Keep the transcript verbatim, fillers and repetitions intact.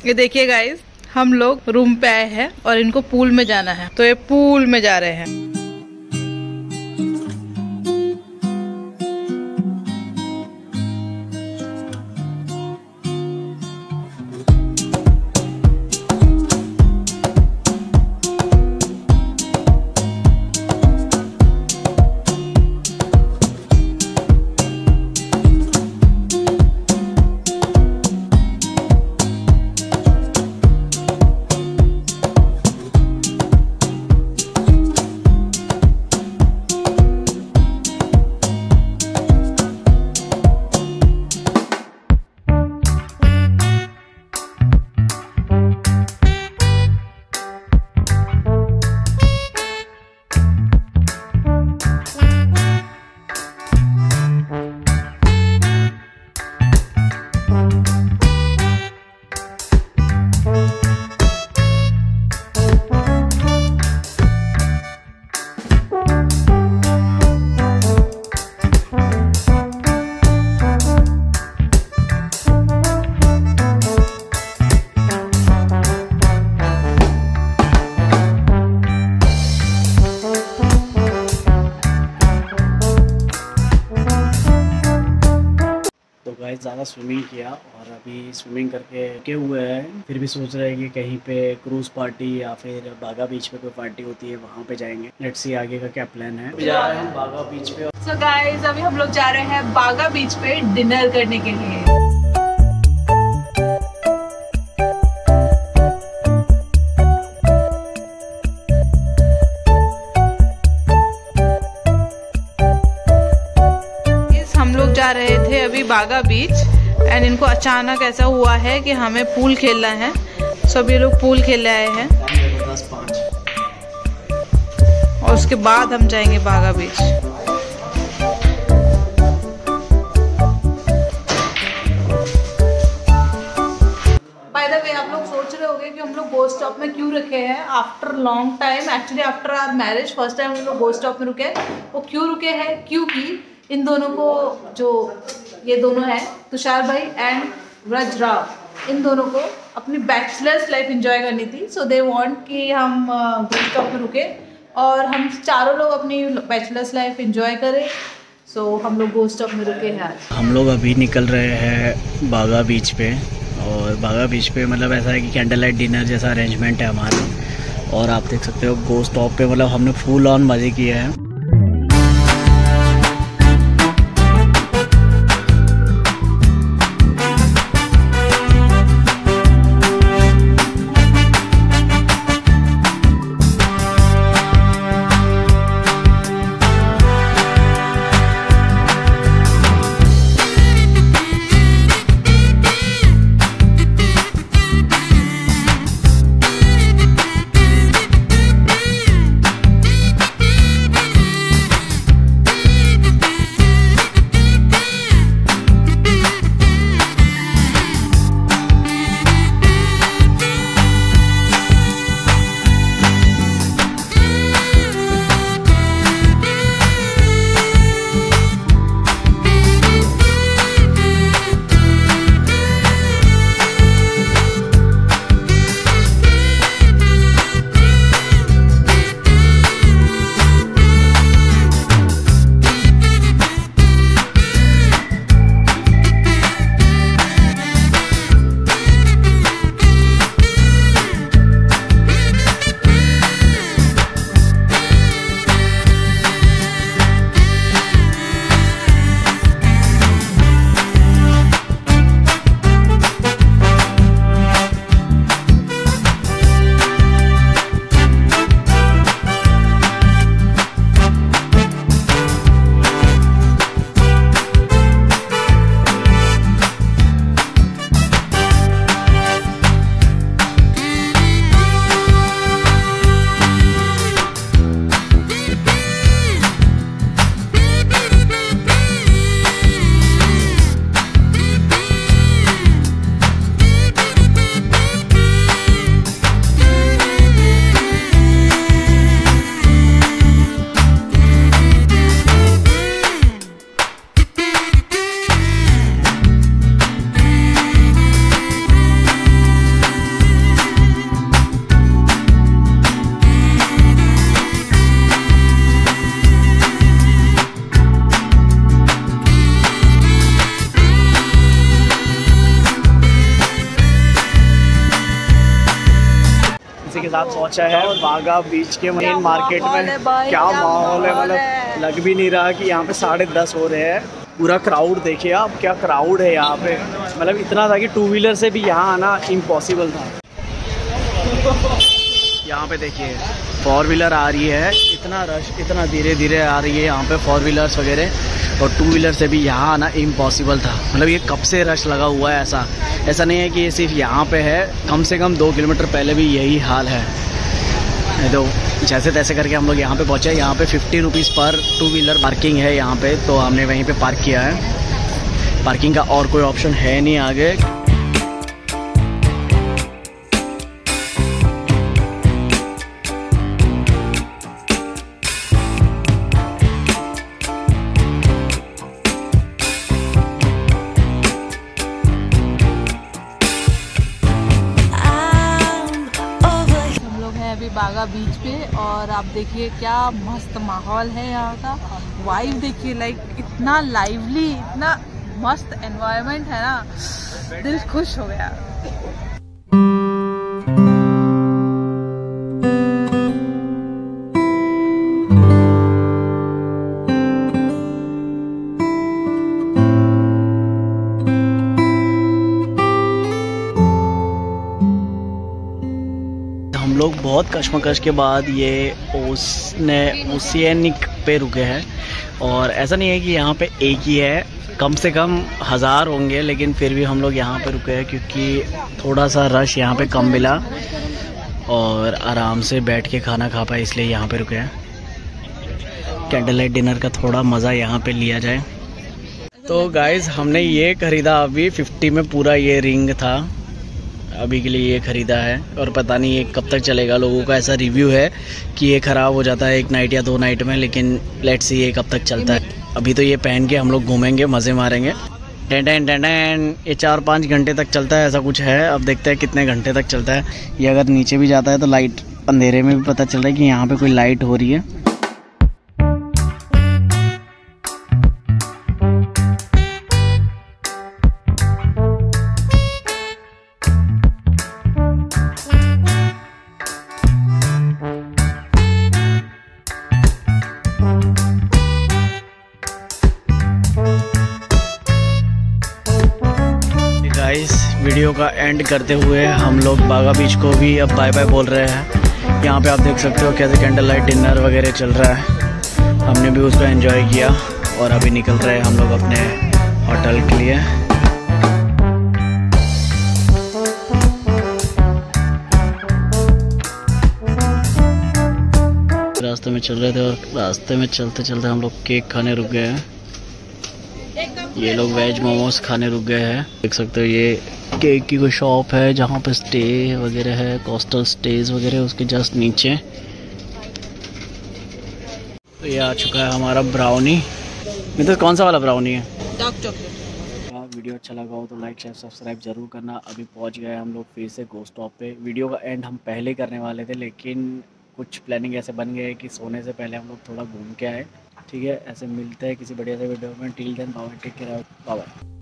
ये देखिए गाइस, हम लोग रूम पे आए हैं और इनको पूल में जाना है, तो ये पूल में जा रहे हैं। गाइस ज़्यादा स्विमिंग किया और अभी स्विमिंग करके रुके हुए हैं, फिर भी सोच रहे हैं कि कहीं पे क्रूज पार्टी या फिर बागा बीच पे कोई पार्टी होती है वहाँ पे जाएंगे। लेट्स सी आगे का क्या प्लान है। जा रहे हैं हम बागा बीच पे। सो गाइस अभी हम लोग जा रहे हैं बागा बीच पे डिनर करने के लिए। जा रहे थे अभी बागा बीच एंड इनको अचानक ऐसा हुआ है कि हमें पूल खेलना है, सब ये लोग पूल खेलने आए हैं और उसके बाद हम जाएंगे बागा बीच। बाय द वे आप लोग सोच रहे होंगे कि हम लोग बस स्टॉप में क्यों रखे हैं after long time. Actually after our marriage first time हम लोग बस स्टॉप में रुके। वो क्यों रुके हैं, क्योंकि इन दोनों को, जो ये दोनों हैं तुषार भाई एंड व्रज राव, इन दोनों को अपनी बैचलर्स लाइफ एंजॉय करनी थी। सो दे वांट कि हम बस स्टॉप में रुके और हम चारों लोग अपनी बैचलर्स लाइफ एंजॉय करें। सो so, हम लोग बस स्टॉप में रुके हैं आज। हम लोग अभी निकल रहे हैं बागा बीच पे और बागा बीच पे मतलब ऐसा है कि कैंडल लाइट डिनर जैसा अरेंजमेंट है हमारा और आप देख सकते हो गो स्टॉप पे मतलब हमने फुल ऑन मज़े किए हैं। के साथ पहुंचा है बागा बीच के मेन मार्केट में। क्या माहौल है, मतलब लग भी नहीं रहा कि यहाँ पे साढ़े दस हो रहे हैं। पूरा क्राउड देखिए आप, क्या क्राउड है यहाँ पे, मतलब इतना था कि टू व्हीलर से भी यहाँ आना इम्पॉसिबल था। यहाँ पे देखिए फोर व्हीलर आ रही है, इतना रश, इतना धीरे धीरे आ रही है यहाँ पे फोर व्हीलर्स वगैरह, और टू व्हीलर से भी यहाँ आना इम्पॉसिबल था। मतलब ये कब से रश लगा हुआ है, ऐसा ऐसा नहीं है कि ये सिर्फ यहाँ पे है, कम से कम दो किलोमीटर पहले भी यही हाल है। तो जैसे तैसे करके हम लोग यहाँ पे पहुँचे। यहाँ पे फिफ्टी रुपीज़ पर टू व्हीलर पार्किंग है यहाँ पे, तो हमने वहीं पे पार्क किया है। पार्किंग का और कोई ऑप्शन है नहीं आगे। बागा बीच पे, और आप देखिए क्या मस्त माहौल है यहाँ का। वाइब देखिए, लाइक इतना लाइवली, इतना मस्त एनवायरनमेंट है ना, दिल खुश हो गया। हम लोग बहुत कश्मकश के बाद ये ओसने ओशियनिक पे रुके हैं, और ऐसा नहीं है कि यहाँ पे एक ही है, कम से कम हज़ार होंगे, लेकिन फिर भी हम लोग यहाँ पे रुके हैं क्योंकि थोड़ा सा रश यहाँ पे कम मिला और आराम से बैठ के खाना खा पाए, इसलिए यहाँ पे रुके हैं। कैंडल लाइट डिनर का थोड़ा मज़ा यहाँ पे लिया जाए। तो गाइज़ हमने ये ख़रीदा, अभी फिफ्टी में पूरा ये रिंग था, अभी के लिए ये ख़रीदा है, और पता नहीं ये कब तक चलेगा। लोगों का ऐसा रिव्यू है कि ये ख़राब हो जाता है एक नाइट या दो नाइट में, लेकिन लेट्स सी ये कब तक चलता है। अभी तो ये पहन के हम लोग घूमेंगे, मज़े मारेंगे। टेन टेन टेन टेन ये चार पाँच घंटे तक चलता है, ऐसा कुछ है। अब देखते हैं कितने घंटे तक चलता है। ये अगर नीचे भी जाता है तो लाइट, अंधेरे में भी पता चल रहा है कि यहाँ पर कोई लाइट हो रही है। गाइस वीडियो का एंड करते हुए हम लोग बागा बीच को भी अब बाय बाय बोल रहे हैं। यहाँ पे आप देख सकते हो कैसे कैंडल लाइट डिनर वगैरह चल रहा है, हमने भी उसको एंजॉय किया और अभी निकल रहे हैं हम लोग अपने होटल के लिए। रास्ते में चल रहे थे और रास्ते में चलते चलते हम लोग केक खाने रुक गए हैं। ये लोग वेज मोमोज खाने रुक गए हैं। देख सकते हो ये केक की कोई शॉप है जहाँ पे स्टे वगैरह है, कोस्टल स्टेज वगैरह, उसके जस्ट नीचे। तो ये आ चुका है हमारा ब्राउनी। मित्र कौन सा वाला ब्राउनी है? Dark chocolate. हाँ, वीडियो अच्छा लगा हो तो लाइक शेयर सब्सक्राइब जरूर करना। अभी पहुँच गए हम लोग फिर से गोस्ट स्टॉप पे। वीडियो का एंड हम पहले करने वाले थे, लेकिन कुछ प्लानिंग ऐसे बन गए कि सोने से पहले हम लोग थोड़ा घूम के आए। ठीक है, ऐसे मिलते हैं किसी बढ़िया से वीडियो में। Till then bye, take care, bye bye.